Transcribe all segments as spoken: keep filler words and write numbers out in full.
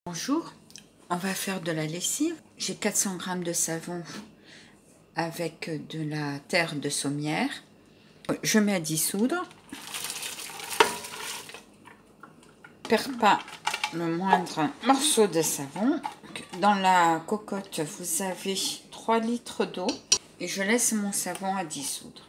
Bonjour, on va faire de la lessive. J'ai quatre cents grammes de savon avec de la terre de sommière. Je mets à dissoudre. Perds pas le moindre morceau de savon. Dans la cocotte, vous avez trois litres d'eau et je laisse mon savon à dissoudre.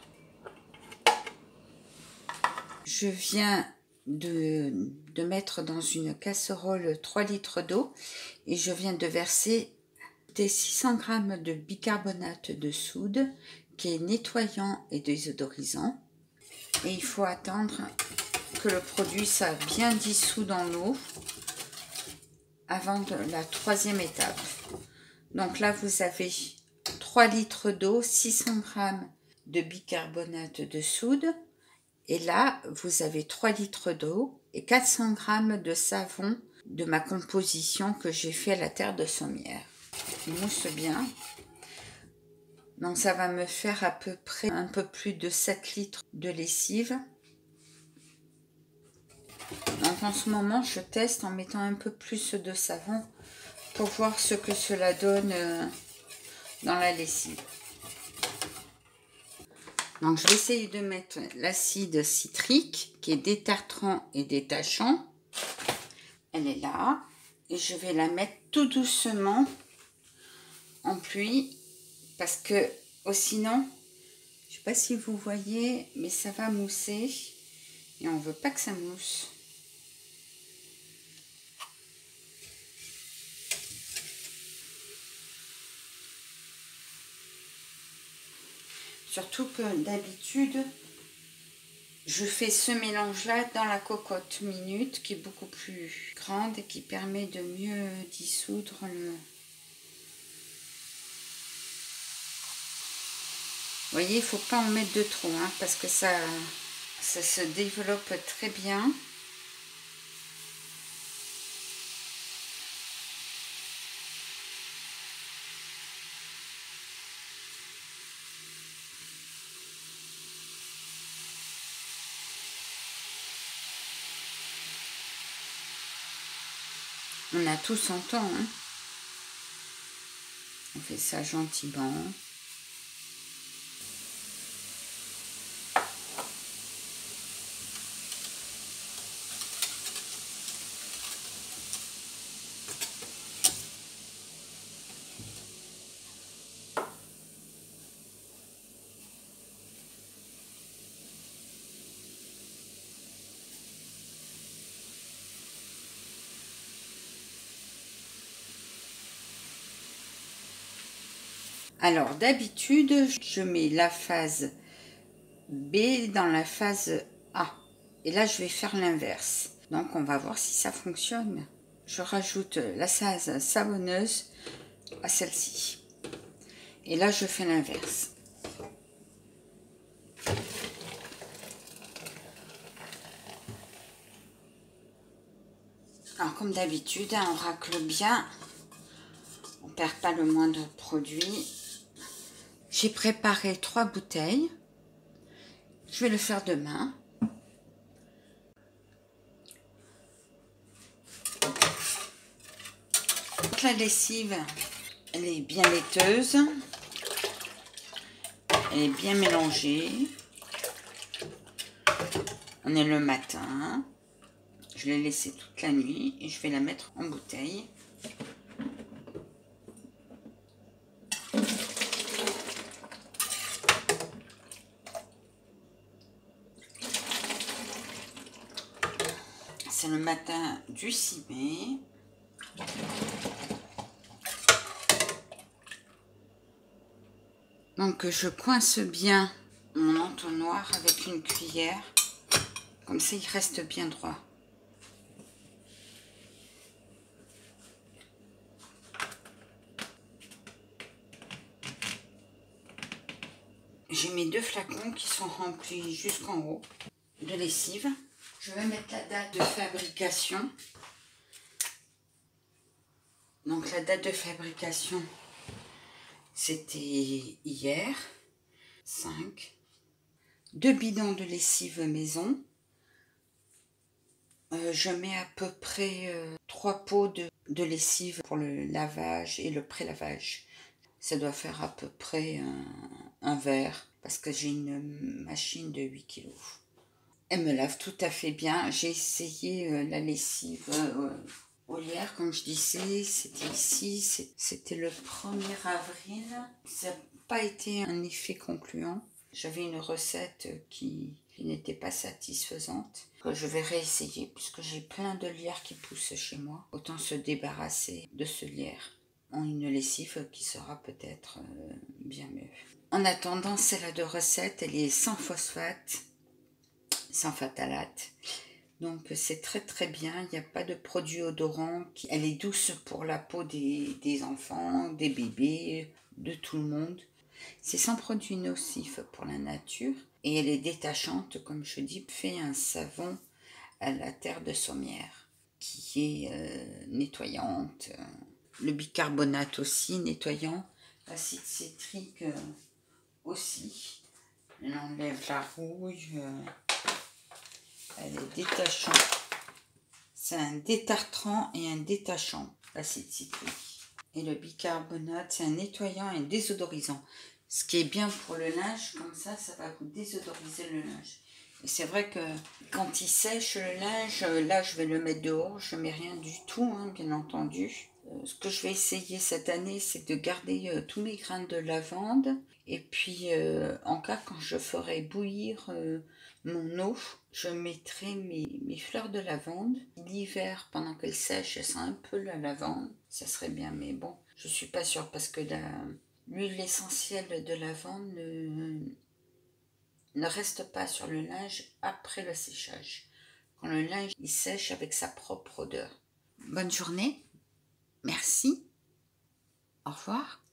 Je viens de, de mettre dans une casserole trois litres d'eau et je viens de verser des six cents grammes de bicarbonate de soude qui est nettoyant et désodorisant. Et il faut attendre que le produit soit bien dissous dans l'eau avant de la troisième étape. Donc là, vous avez trois litres d'eau, six cents grammes de bicarbonate de soude. Et là, vous avez trois litres d'eau et quatre cents grammes de savon de ma composition que j'ai fait à la terre de sommière. Il mousse bien. Donc ça va me faire à peu près un peu plus de sept litres de lessive. Donc en ce moment, je teste en mettant un peu plus de savon pour voir ce que cela donne dans la lessive. Donc je vais essayer de mettre l'acide citrique qui est détartrant et détachant. Elle est là. Et je vais la mettre tout doucement en pluie parce que oh, sinon, je ne sais pas si vous voyez, mais ça va mousser et on ne veut pas que ça mousse. Surtout que d'habitude, je fais ce mélange-là dans la cocotte minute qui est beaucoup plus grande et qui permet de mieux dissoudre le... Vous voyez, il ne faut pas en mettre de trop hein, parce que ça, ça se développe très bien. On a tout son temps. Hein. On fait ça gentiment. Alors, d'habitude, je mets la phase B dans la phase A. Et là, je vais faire l'inverse. Donc, on va voir si ça fonctionne. Je rajoute la phase savonneuse à celle-ci. Et là, je fais l'inverse. Alors, comme d'habitude, on racle bien. On ne perd pas le moindre produit. J'ai préparé trois bouteilles. Je vais le faire demain. Donc la lessive, elle est bien laiteuse. Elle est bien mélangée. On est le matin. Je l'ai laissée toute la nuit et je vais la mettre en bouteille. C'est le matin du six mai. Donc je coince bien mon entonnoir avec une cuillère. Comme ça il reste bien droit. J'ai mes deux flacons qui sont remplis jusqu'en haut de lessive. Je vais mettre la date de fabrication. Donc la date de fabrication, c'était hier. cinq. Deux bidons de lessive maison. Euh, je mets à peu près euh, trois pots de, de lessive pour le lavage et le pré-lavage. Ça doit faire à peu près un, un verre parce que j'ai une machine de huit kilos. Elle me lave tout à fait bien. J'ai essayé euh, la lessive euh, hier, comme je disais, c'était ici, c'était le premier avril. Ça n'a pas été un effet concluant. J'avais une recette qui, qui n'était pas satisfaisante, que je vais réessayer puisque j'ai plein de lierre qui poussent chez moi. Autant se débarrasser de ce lierre en une lessive qui sera peut-être euh, bien mieux. En attendant, celle-là de recette, elle est sans phosphate, sans phthalate. Donc c'est très très bien, il n'y a pas de produit odorant. Elle est douce pour la peau des, des enfants, des bébés, de tout le monde. C'est sans produit nocif pour la nature et elle est détachante, comme je dis, fait un savon à la terre de sommière qui est euh, nettoyante. Le bicarbonate aussi nettoyant, l'acide citrique euh, aussi. Elle enlève la rouille, euh, elle est détachante. C'est un détartrant et un détachant, l'acide citrique. Et le bicarbonate, c'est un nettoyant et un désodorisant. Ce qui est bien pour le linge, comme ça, ça va vous désodoriser le linge. Et c'est vrai que quand il sèche le linge, là, je vais le mettre dehors. Je ne mets rien du tout, hein, bien entendu. Euh, ce que je vais essayer cette année, c'est de garder euh, tous mes grains de lavande. Et puis, euh, en cas, quand je ferai bouillir euh, mon eau, je mettrai mes, mes fleurs de lavande. L'hiver, pendant qu'elles sèchent, ça sent un peu la lavande. Ça serait bien, mais bon, je ne suis pas sûre parce que l'huile essentielle de lavande ne, ne reste pas sur le linge après le séchage. Quand le linge il sèche avec sa propre odeur. Bonne journée. Merci. Au revoir.